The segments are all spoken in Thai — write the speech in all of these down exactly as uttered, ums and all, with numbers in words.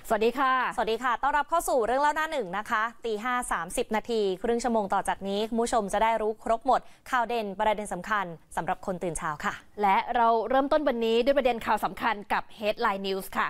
สวัสดีค่ะสวัสดีค่ะต้อนรับเข้าสู่เรื่องเล่าหน้าหนึ่งนะคะตีห้าสามสิบนาทีครึ่งชั่วโมงต่อจากนี้คุณผู้ชมจะได้รู้ครบหมดข่าวเด่นประเด็นสำคัญสำหรับคนตื่นเช้าค่ะและเราเริ่มต้นวันนี้ด้วยประเด็นข่าวสำคัญกับ Headline News ค่ะ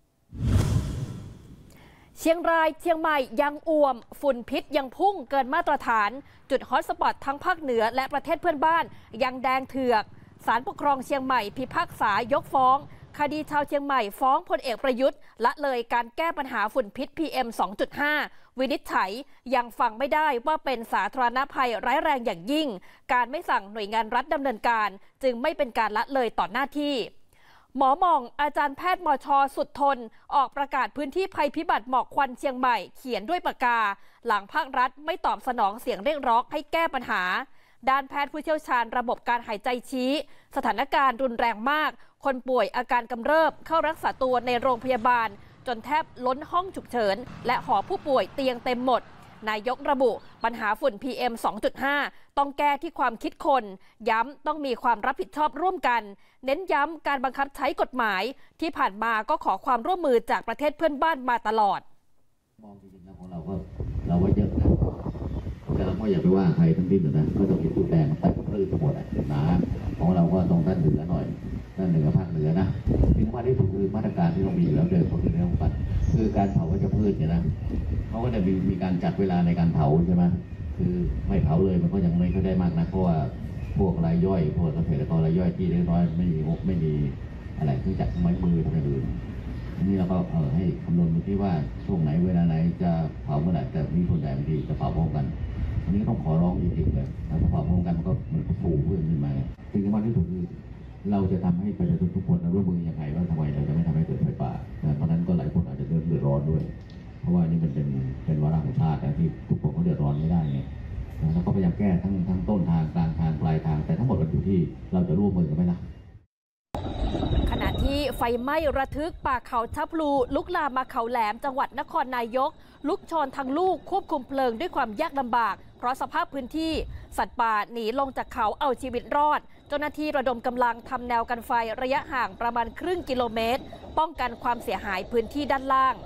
เชียงรายเชียงใหม่ยังอ่วมฝุ่นพิษยังพุ่งเกินมาตรฐานจุดฮอตสปอตทั้งภาคเหนือและประเทศเพื่อนบ้านยังแดงเถือกศาลปกครองเชียงใหม่พิพากษายกฟ้องคดีชาวเชียงใหม่ฟ้องพลเอกประยุทธ์ละเลยการแก้ปัญหาฝุ่นพิษ พี เอ็ม สองจุดห้า วินิจฉัยยังฟังไม่ได้ว่าเป็นสาธารณภัยร้ายแรงอย่างยิ่งการไม่สั่งหน่วยงานรัฐดำเนินการจึงไม่เป็นการละเลยต่อหน้าที่หมอหม่องอาจารย์แพทย์มช.สุดทนออกประกาศพื้นที่ภัยพิบัติหมอกควันเชียงใหม่เขียนด้วยปากกาหลังภาครัฐไม่ตอบสนองเสียงเรียกร้องให้แก้ปัญหาด้านแพทย์ผู้เชี่ยวชาญระบบการหายใจชี้สถานการณ์รุนแรงมากคนป่วยอาการกำเริบเข้ารักษาตัวในโรงพยาบาลจนแทบล้นห้องฉุกเฉินและหอผู้ป่วยเตียงเต็มหมดนายกระบุปัญหาฝุ่น พี เอ็ม สองจุดห้า ต้องแก้ที่ความคิดคนย้ำต้องมีความรับผิดชอบร่วมกันเน้นย้ำการบังคับใช้กฎหมายที่ผ่านมาก็ขอความร่วมมือจากประเทศเพื่อนบ้านมาตลอดมองจริงๆแล้วของเราก็เราว่าเยอะนะแต่เราก็อย่าไปว่าใครทั้งสิ้นนะก็ต้องคิดพูดแดงไปกับพืชทั้งหมดนะของเราก็ต้องด้านเหนือหน่อยด้านเหนือภาคเหนือนะสิ่งที่ถูกคือมาตรการที่ต้องมีอยู่แล้วเดิมก็คือเรื่องปัดคือการเผาวัชพืชเนี่ยนะเขาก็จะมีมีการจัดเวลาในการเผาใช่ไหมคือไม่เผาเลยมันก็ยังไม่ค่อยได้มากนะเพราะว่าพวกรายย่อยพวกเกษตรกรรายย่อยที่เล็กน้อยไม่มีงบไม่มีอะไรที่จัดไม้มือทำอย่างอื่นอันนี้เราก็เออให้คำนวณดูที่ว่าช่วงไหนเวลาไหนจะเผาเมื่อไหร่แต่มีคนใดบางทีจะเผาพร้อมกันอันนี้ต้องขอร้องจริงๆเลยถ้าเผาพร้อมกันมันก็มันก็ฟูเพื่อนขึ้นมาสิ่งที่มากที่สุดคือเราจะทำให้ประชาชนทุกคนร่วมมือยังไงว่าทำไมเราจะไม่ทำให้เกิดไฟป่าเพราะนั้นก็หลายคนอาจจะเดือดร้อนด้วยเพราะว่านี่มันเป็นเป็นวาระของชาติที่ทุกคนเขาเดือดร้อนไม่ได้ไงแล้วก็พยายามแก้ทั้งทั้งต้นทางกลางทางปลายทางแต่ทั้งหมดมันอยู่ที่เราจะร่วมมือกันไหมล่ะขณะที่ไฟไหม้ระทึกป่าเขาทับพลูลุกลามมาเขาแหลมจังหวัดนครนายกลุกโชนทั้งลูกควบคุมเพลิงด้วยความยากลำบากเพราะสภาพพื้นที่สัตว์ป่าหนีลงจากเขาเอาชีวิตรอดเจ้าหน้าที่ระดมกำลังทำแนวกันไฟระยะห่างประมาณครึ่งกิโลเมตรป้องกันความเสียหายพื้นที่ด้านล่าง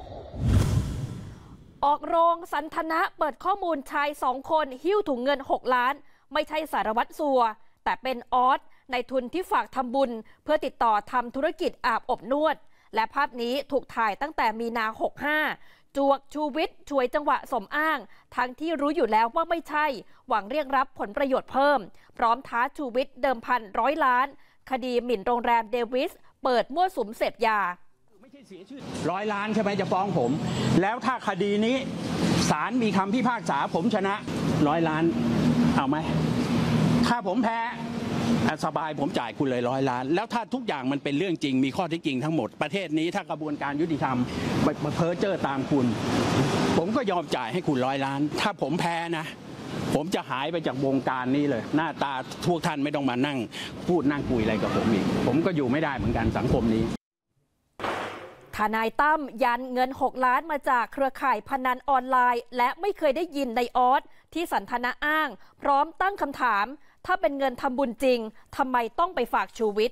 ออกโรงสันทนะเปิดข้อมูลชายสองคนหิ้วถุงเงินหกล้านไม่ใช่สารวัตรสัวแต่เป็นออสในทุนที่ฝากทำบุญเพื่อติดต่อทำธุรกิจอาบอบนวดและภาพนี้ถูกถ่ายตั้งแต่มีนาหกห้าจวกชูวิทย์ช่วยจังหวะสมอ้างทั้งที่รู้อยู่แล้วว่าไม่ใช่หวังเรียกรับผลประโยชน์เพิ่มพร้อมท้าชูวิทย์เดิมพันร้อยล้านคดีหมิ่นโรงแรมเดวิสเปิดมั่วสุมเสพยาไม่ใช่เสียชื่อร้อยล้านใช่ไหมจะฟ้องผมแล้วถ้าคดีนี้ศาลมีคำพิพากษาผมชนะร้อยล้านเอาไหมถ้าผมแพ้สบายผมจ่ายคุณเลยร้อยล้านแล้วถ้าทุกอย่างมันเป็นเรื่องจริงมีข้อเท็จจริงทั้งหมดประเทศนี้ถ้ากระบวนการยุติธรรมเพ้อเจ้อตามคุณผมก็ยอมจ่ายให้คุณร้อยล้านถ้าผมแพ้นะผมจะหายไปจากวงการนี้เลยหน้าตาทุกท่านไม่ต้องมานั่งพูดนั่งคุยอะไรกับผมอีกผมก็อยู่ไม่ได้เหมือนกันสังคมนี้ทนายตั้มยันเงินหกล้านมาจากเครือข่ายพนันออนไลน์และไม่เคยได้ยินในออสที่สันทนาอ้างพร้อมตั้งคำถามถ้าเป็นเงินทำบุญจริงทำไมต้องไปฝากชูวิทย์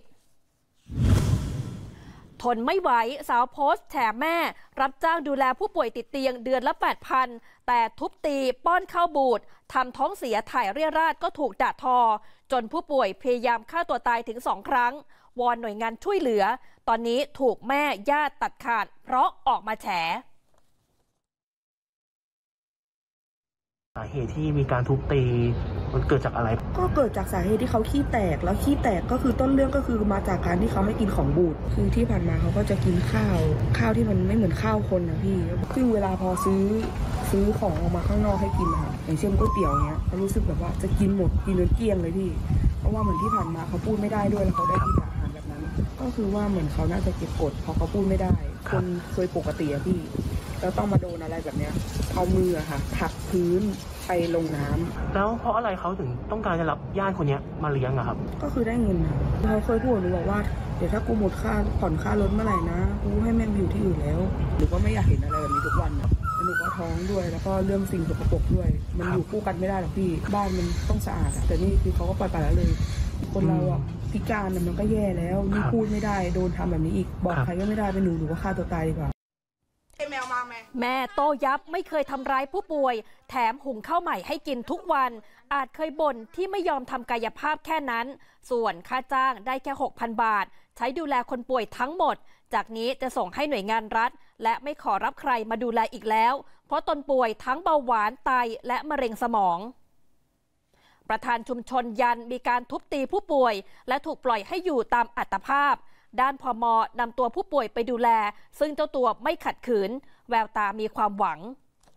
ทนไม่ไหวสาวโพสต์แฉแม่รับจ้างดูแลผู้ป่วยติดเตียงเดือนละ แปดพัน แต่ทุบตีป้อนข้าวบูดทำท้องเสียถ่ายเรี่ยราดก็ถูกด่าทอจนผู้ป่วยพยายามฆ่าตัวตายถึงสองครั้งวอนหน่วยงานช่วยเหลือตอนนี้ถูกแม่ญาติตัดขาดเพราะออกมาแฉสาเหตุที่มีการทุบตีมันเกิดจากอะไรก็เกิดจากสาเหตุที่เขาขี้แตกแล้วขี้แตกก็คือต้นเรื่องก็คือมาจากการที่เขาไม่กินของบูดคือที่ผ่านมาเขาก็จะกินข้าวข้าวที่มันไม่เหมือนข้าวคนนะพี่ซึ่งเวลาพอซื้อซื้อของออกมาข้างนอกให้กินนะคะอย่างเช่นก๋วยเตี๋ยวเงี้ยเขารู้สึกแบบว่าจะกินหมดกินจนเกลี้ยงเลยพี่เพราะว่าเหมือนที่ผ่านมาเขาพูดไม่ได้ด้วยแล้วเขาได้กินอาหารแบบนั้นก็คือว่าเหมือนเขาน่าจะเก็บกดเพราะเขาพูดไม่ได้คนเคยปกติอะพี่แล้วต้องมาโดนอะไรแบบเนี้ยเอามือค่ะผักพื้นไปลงน้ำแล้วเพราะอะไรเขาถึงต้องการจะรับญาติคนนี้มาเลี้ยงอะครับก็คือได้เงินค่ะเขาเคยพูดหนูบอกว่าเดี๋ยวถ้ากูหมดค่าผ่อนค่ารถเมื่อไหร่นะกูให้แม่งอยู่ที่อื่นแล้วหรือว่าไม่อยากเห็นอะไรแบบนี้ทุกวันแล้วหนูก็ท้องด้วยแล้วก็เรื่องสิ่งสกปรกด้วยมันอยู่คู่กันไม่ได้หรอกพี่บ้านมันต้องสะอาดแต่นี่คือเขาก็ปล่อยไปแล้วเลยคนเราอะพิการมันก็แย่แล้วนี่พูดไม่ได้โดนทำแบบนี้อีกบอกใครก็ไม่ได้เป็นหนูหนูก็ฆ่าตัวตายดีกว่าแม่โต้ยับไม่เคยทำร้ายผู้ป่วยแถมหุงข้าวใหม่ให้กินทุกวันอาจเคยบ่นที่ไม่ยอมทำกายภาพแค่นั้นส่วนค่าจ้างได้แค่ หกพัน บาทใช้ดูแลคนป่วยทั้งหมดจากนี้จะส่งให้หน่วยงานรัฐและไม่ขอรับใครมาดูแลอีกแล้วเพราะตนป่วยทั้งเบาหวานไตและมะเร็งสมองประธานชุมชนยันมีการทุบตีผู้ป่วยและถูกปล่อยให้อยู่ตามอัตภาพด้านพม.นำตัวผู้ป่วยไปดูแลซึ่งเจ้าตัวไม่ขัดขืนแววตามีความหวัง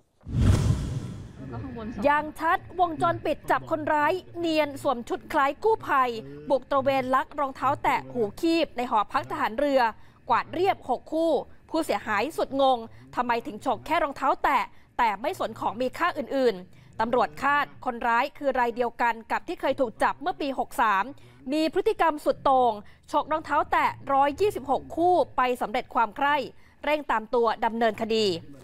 อย่างชัดวงจรปิดจับคนร้ายเนียนสวมชุดคล้ายกู้ภัยบุกตระเวนลักรองเท้าแตะหูคีบในหอพักทหารเรือกวาดเรียบหกคู่ผู้เสียหายสุดงงทำไมถึงฉกแค่รองเท้าแตะแต่ไม่สนของมีค่าอื่นๆตำรวจคาดคนร้ายคือรายเดียวกันกับที่เคยถูกจับเมื่อปีหกสามมีพฤติกรรมสุดโต่งฉกรองเท้าแตะหนึ่งร้อยยี่สิบหกคู่ไปสำเร็จความใคร่เร่งตามตัวดำเนินคดี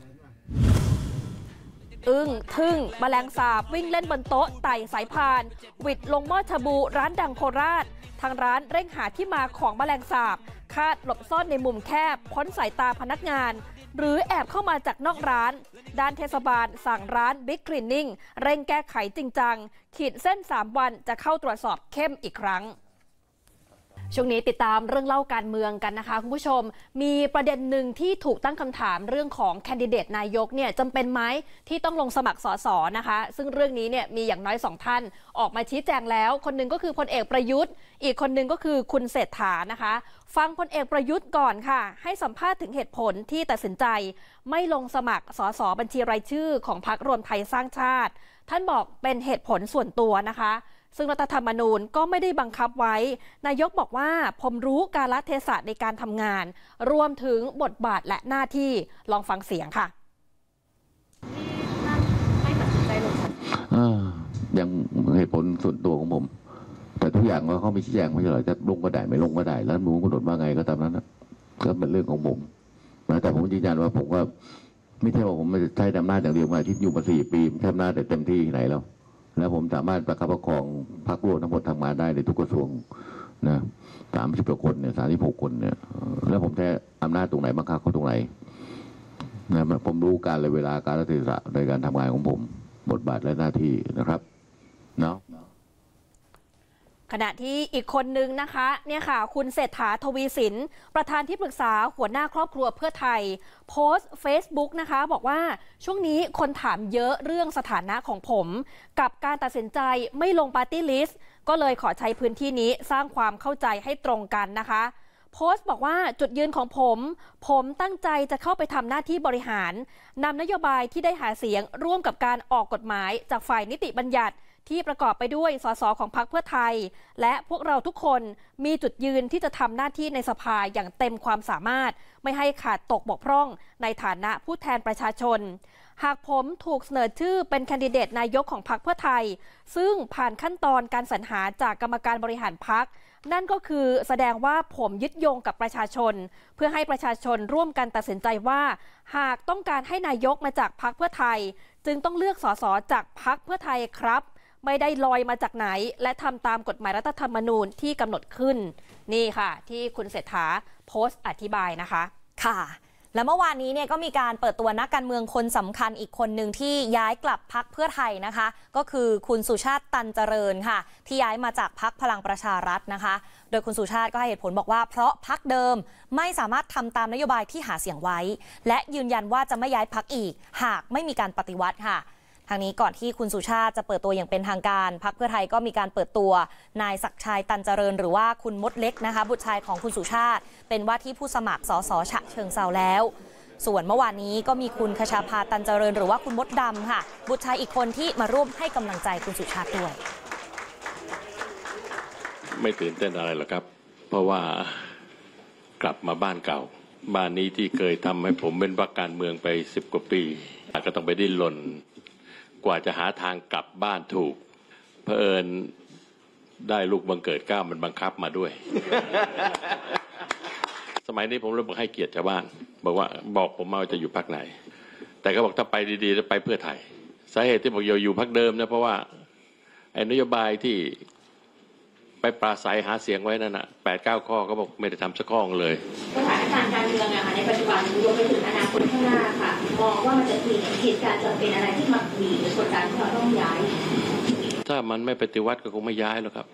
อึ้งทึ่งแมลงสาบวิ่งเล่นบนโต๊ะไต่สายพานวิดลงหม้อชาบูร้านดังโคราชทางร้านเร่งหาที่มาของแมลงสาบคาดหลบซ่อนในมุมแคบพ้นสายตาพนักงานหรือแอบเข้ามาจากนอกร้านด้านเทศบาลสั่งร้านบิ๊กคลีนนิ่งเร่งแก้ไขจริงจังขีดเส้นสามวันจะเข้าตรวจสอบเข้มอีกครั้งช่วงนี้ติดตามเรื่องเล่าการเมืองกันนะคะคุณผู้ชมมีประเด็นหนึ่งที่ถูกตั้งคำถามเรื่องของแคนดิเดตนายกเนี่ยจำเป็นไหมที่ต้องลงสมัครสสนะคะซึ่งเรื่องนี้เนี่ยมีอย่างน้อยสองท่านออกมาชี้แจงแล้วคนหนึ่งก็คือพลเอกประยุทธ์อีกคนหนึ่งก็คือคุณเศรษฐานะคะฟังพลเอกประยุทธ์ก่อนค่ะให้สัมภาษณ์ถึงเหตุผลที่ตัดสินใจไม่ลงสมัครสสบัญชีรายชื่อของพรรครวมไทยสร้างชาติท่านบอกเป็นเหตุผลส่วนตัวนะคะซึ่งรัฐธรรมนูญก็ไม่ได้บังคับไว้นายกบอกว่าผมรู้กาลเทศะในการทำงานรวมถึงบทบาทและหน้าที่ลองฟังเสียงค่ะไม่ตัดสินใจลงยังเหตุผลส่วนตัวของผมแต่ทุกอย่างเขาไม่ชี้แจงไม่ใช่หรอจะลงก็ได้ไม่ลงก็ได้แล้วมูลกำหนดว่าไงก็ตามนั้นนะก็เป็นเรื่องของผมนะแต่ผมยืนยันว่าผมก็ไม่ใช่ว่าผมไม่ใช้อำนาจอย่างเดียวมาที่อยู่มาสี่ปีใช้อำนาจแต่เต็มที่ไหนแล้วแล้วผมสามารถประคับประคองพรรคร่วมทั้งหมดทำงานได้ในทุกกระทรวงนะสามสิบกว่าคนเนี่ยสามสิบหกคนเนี่ยแล้วผมแท้อำนาจตรงไหนบังคับเขาตรงไหนนะผมรู้การเลยเวลาการเทศะในการทำงานของผมบทบาทและหน้าที่นะครับเนาะขณะที่อีกคนนึงนะคะเนี่ยค่ะคุณเศรษฐาทวีสินประธานที่ปรึกษาหัวหน้าครอบครัวเพื่อไทยโพสต์ Facebook นะคะบอกว่าช่วงนี้คนถามเยอะเรื่องสถานะของผมกับการตัดสินใจไม่ลงปาร์ตี้ลิสต์ก็เลยขอใช้พื้นที่นี้สร้างความเข้าใจให้ตรงกันนะคะโพสต์บอกว่าจุดยืนของผมผมตั้งใจจะเข้าไปทำหน้าที่บริหารนำนโยบายที่ได้หาเสียงร่วมกับการออกกฎหมายจากฝ่ายนิติบัญญัติที่ประกอบไปด้วยสสของพรรคเพื่อไทยและพวกเราทุกคนมีจุดยืนที่จะทำหน้าที่ในสภาอย่างเต็มความสามารถไม่ให้ขาดตกบกพร่องในฐานะผู้แทนประชาชนหากผมถูกเสนอชื่อเป็นแคนดิเดตนายกของพรรคเพื่อไทยซึ่งผ่านขั้นตอนการสรรหาจากกรรมการบริหารพรรคนั่นก็คือแสดงว่าผมยึดโยงกับประชาชนเพื่อให้ประชาชนร่วมกันตัดสินใจว่าหากต้องการให้นายกมาจากพรรคเพื่อไทยจึงต้องเลือกสสจากพรรคเพื่อไทยครับไม่ได้ลอยมาจากไหนและทำตามกฎหมายรัฐธรรมนูญที่กำหนดขึ้นนี่ค่ะที่คุณเศรษฐาโพสต์อธิบายนะคะค่ะและเมื่อวานนี้เนี่ยก็มีการเปิดตัวนักการเมืองคนสำคัญอีกคนหนึ่งที่ย้ายกลับพรรคเพื่อไทยนะคะก็คือคุณสุชาติตันเจริญค่ะที่ย้ายมาจากพรรคพลังประชารัฐนะคะโดยคุณสุชาติก็ให้เหตุผลบอกว่าเพราะพรรคเดิมไม่สามารถทำตามนโยบายที่หาเสียงไว้และยืนยันว่าจะไม่ย้ายพรรคอีกหากไม่มีการปฏิวัติค่ะทางนี้ก่อนที่คุณสุชาติจะเปิดตัวอย่างเป็นทางการพรรคเพื่อไทยก็มีการเปิดตัวนายศักดิ์ชัยตันเจริญหรือว่าคุณมดเล็กนะคะบุตรชายของคุณสุชาติเป็นว่าที่ผู้สมัครสสฉะเชิงเทราแล้วส่วนเมื่อวานนี้ก็มีคุณคชาภาตันเจริญหรือว่าคุณมดดำค่ะบุตรชายอีกคนที่มาร่วมให้กำลังใจคุณสุชาติด้วยไม่ตื่นเต้นอะไรหรอกครับเพราะว่ากลับมาบ้านเก่าบ้านนี้ที่เคยทำให้ผมเป็นพรรคการเมืองไปสิบกว่าปีก็ต้องไปดิ้นรนกว่าจะหาทางกลับบ้านถูกเผอิญได้ลูกบังเกิดเกล้ามันบังคับมาด้วย สมัยนี้ผมเลยบอกให้เกียรติชาวบ้านบอกว่าบอกผมมาว่าจะอยู่พรรคไหนแต่ก็บอกถ้าไปดีๆจะไปเพื่อไทยสาเหตุที่บอกอยู่อยู่พรรคเดิมนะเพราะว่าไอ้นโยบายที่ไปปราศัยหาเสียงไว้นั่นน่ะแปดเก้าข้อก็บอกไม่ได้ทำสักข้อเลยสถานการณ์การณ์การเมืองนะคะในปัจจุบันรวมไปถึงอนาคตข้างหน้าค่ะมองว่ามันจะมีเหตุการณ์จะเป็นอะไรที่มาบีบกดดันที่เราต้องย้ายถ้ามันไม่ปฏิวัติก็คงไม่ย้ายหรอกครับ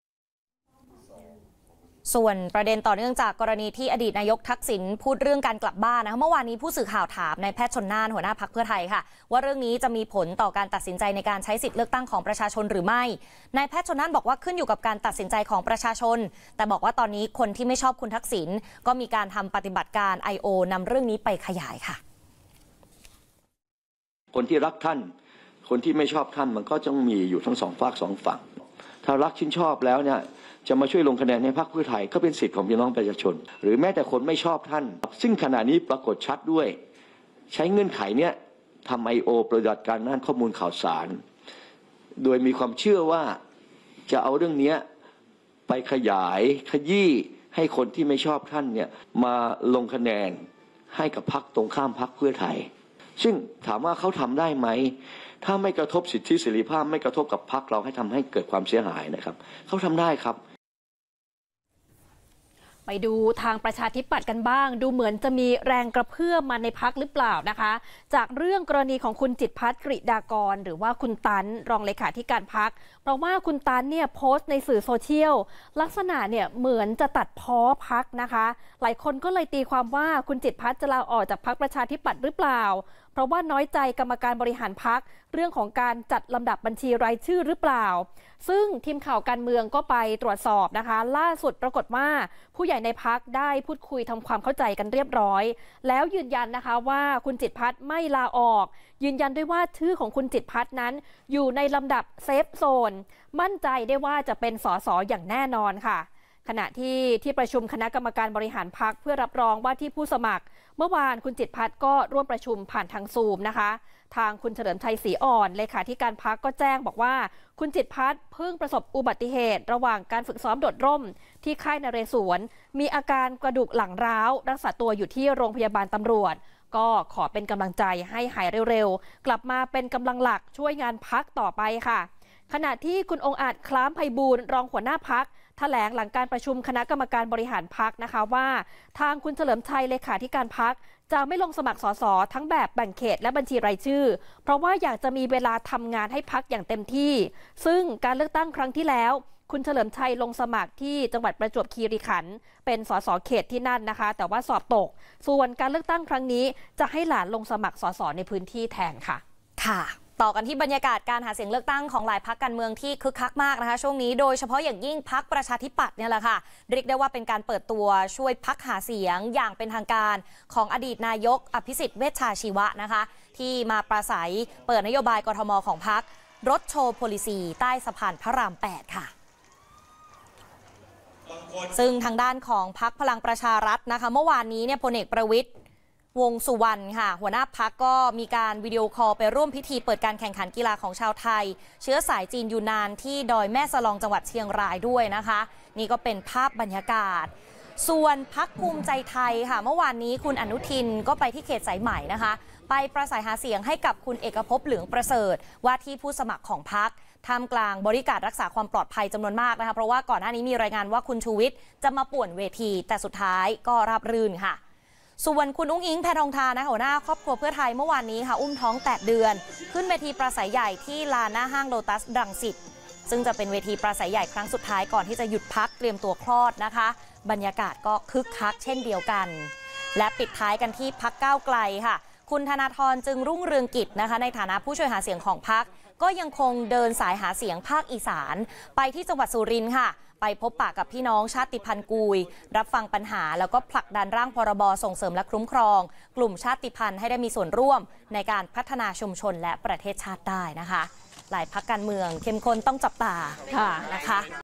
ส่วนประเด็นต่อเนื่องจากกรณีที่อดีตนายกทักษิณพูดเรื่องการกลับบ้านนะคะเมื่อวานนี้ผู้สื่อข่าวถามนายแพทย์ชลน่านหัวหน้าพรรคเพื่อไทยค่ะว่าเรื่องนี้จะมีผลต่อการตัดสินใจในการใช้สิทธิเลือกตั้งของประชาชนหรือไม่นายแพทย์ชลน่านบอกว่าขึ้นอยู่กับการตัดสินใจของประชาชนแต่บอกว่าตอนนี้คนที่ไม่ชอบคุณทักษิณก็มีการทำปฏิบัติการ ไอ โอ นำเรื่องนี้ไปขยายค่ะคนที่รักท่านคนที่ไม่ชอบท่านมันก็ต้องมีอยู่ทั้งสองฝากสองฝั่งถ้ารักชื่นชอบแล้วเนี่ยจะมาช่วยลงคะแนนให้พรรคเพื่อไทยก็เป็นสิทธิ์ของพี่น้องประชาชนหรือแม้แต่คนไม่ชอบท่านซึ่งขณะนี้ปรากฏชัดด้วยใช้เงื่อนไขเนี้ยทำ ไอ โอ ปฏิบัติการด้านข้อมูลข่าวสารโดยมีความเชื่อว่าจะเอาเรื่องนี้ไปขยายขยี้ให้คนที่ไม่ชอบท่านเนี่ยมาลงคะแนนให้กับพรรคตรงข้ามพรรคเพื่อไทยซึ่งถามว่าเขาทำได้ไหมถ้าไม่กระทบสิทธิเสรีภาพไม่กระทบกับพรรคเราให้ทำให้เกิดความเสียหายนะครับเขาทำได้ครับไปดูทางประชาธิปัตย์กันบ้างดูเหมือนจะมีแรงกระเพื่อมมาในพักหรือเปล่านะคะจากเรื่องกรณีของคุณจิตรภัทร กฤษฎากรหรือว่าคุณตันรองเลขาธิการพักเพราะว่าคุณตันเนี่ยโพสต์ในสื่อโซเชียลลักษณะเนี่ยเหมือนจะตัดพ้อพักนะคะหลายคนก็เลยตีความว่าคุณจิตรภัทรจะลาออกจากพรรคประชาธิปัตย์หรือเปล่าเพราะว่าน้อยใจกรรมการบริหารพรรคเรื่องของการจัดลำดับบัญชีรายชื่อหรือเปล่าซึ่งทีมข่าวการเมืองก็ไปตรวจสอบนะคะล่าสุดปรากฏว่าผู้ใหญ่ในพรรคได้พูดคุยทำความเข้าใจกันเรียบร้อยแล้วยืนยันนะคะว่าคุณจิตรภัทรไม่ลาออกยืนยันด้วยว่าชื่อของคุณจิตรภัทรนั้นอยู่ในลำดับเซฟโซนมั่นใจได้ว่าจะเป็นสสอย่างแน่นอนค่ะขณะที่ที่ประชุมคณะกรรมการบริหารพรรคเพื่อรับรองว่าที่ผู้สมัครเมื่อวานคุณจิตรภัทรก็ร่วมประชุมผ่านทางซูมนะคะทางคุณเฉลิมชัยศรีอ่อนเลขาธิการพรรคก็แจ้งบอกว่าคุณจิตรภัทรเพิ่งประสบอุบัติเหตุระหว่างการฝึกซ้อมโดดร่มที่ค่ายนเรศวรมีอาการกระดูกหลังร้าวรักษาตัวอยู่ที่โรงพยาบาลตำรวจก็ขอเป็นกำลังใจให้หายเร็วๆกลับมาเป็นกำลังหลักช่วยงานพรรคต่อไปค่ะขณะที่คุณองค์อาจคล้ามไพบูลย์รองหัวหน้าพรรคแถลงหลังการประชุมคณะกรรมการบริหารพรรคนะคะว่าทางคุณเฉลิมชัยเลขาธิการพรรคจะไม่ลงสมัครสสทั้งแบบแบ่งเขตและบัญชีรายชื่อเพราะว่าอยากจะมีเวลาทำงานให้พรรคอย่างเต็มที่ซึ่งการเลือกตั้งครั้งที่แล้วคุณเฉลิมชัยลงสมัครที่จังหวัดประจวบคีรีขันธ์เป็นสสเขตที่นั่นนะคะแต่ว่าสอบตกส่วนการเลือกตั้งครั้งนี้จะให้หลานลงสมัครสสในพื้นที่แทนค่ะค่ะต่อกันที่บรรยากาศการหาเสียงเลือกตั้งของหลายพรรคการเมืองที่คึกคักมากนะคะช่วงนี้โดยเฉพาะอย่างยิ่งพรรคประชาธิปัตย์เนี่ยแหละค่ะเรียกได้ว่าเป็นการเปิดตัวช่วยพรรคหาเสียงอย่างเป็นทางการของอดีตนายกอภิสิทธิ์เวชชาชีวะนะคะที่มาปราศัยเปิดนโยบายกทมของพรรครถโชว์โพลิซีใต้สะพานพระรามแปดค่ะซึ่งทางด้านของพรรคพลังประชารัฐนะคะเมื่อวานนี้เนี่ยพลเอกประวิตรวงสุวรรณค่ะหัวหน้าพรรคก็มีการวิดีโอคอลไปร่วมพิธีเปิดการแข่งขันกีฬาของชาวไทยเชื้อสายจีนยูนานที่ดอยแม่สลองจังหวัดเชียงรายด้วยนะคะนี่ก็เป็นภาพบรรยากาศส่วนพรรคภูมิใจไทยค่ะเมื่อวานนี้คุณอนุทินก็ไปที่เขตสายไหมนะคะไปประสัยหาเสียงให้กับคุณเอกภพเหลืองประเสริฐว่าที่ผู้สมัครของพรรคท่ามกลางบริการรักษาความปลอดภัยจำนวนมากนะคะเพราะว่าก่อนหน้านี้มีรายงานว่าคุณชูวิทย์จะมาป่วนเวทีแต่สุดท้ายก็ราบรื่นค่ะส่วนคุณอุ้งอิงแพทองธารนะคะหัวหน้าครอบครัวเพื่อไทยเมื่อวานนี้ค่ะอุ้มท้องแปดเดือนขึ้นเวทีปราศัยใหญ่ที่ลานหน้าห้างโลตัสรังสิตซึ่งจะเป็นเวทีปราศัยใหญ่ครั้งสุดท้ายก่อนที่จะหยุดพักเตรียมตัวคลอดนะคะบรรยากาศก็คึกคักเช่นเดียวกันและปิดท้ายกันที่พรรคก้าวไกลค่ะคุณธนาธรจึงรุ่งเรืองกิจนะคะในฐานะผู้ช่วยหาเสียงของพรรคก็ยังคงเดินสายหาเสียงภาคอีสานไปที่จังหวัดสุรินทร์ค่ะไปพบปะกับพี่น้องชาติพันธุ์กุยรับฟังปัญหาแล้วก็ผลักดันร่างพรบส่งเสริมและคุ้มครองกลุ่มชาติพันธุ์ให้ได้มีส่วนร่วมในการพัฒนาชุมชนและประเทศชาติได้นะคะหลายพรรคการเมืองเข้มข้นต้องจับตาค่ะนะคะ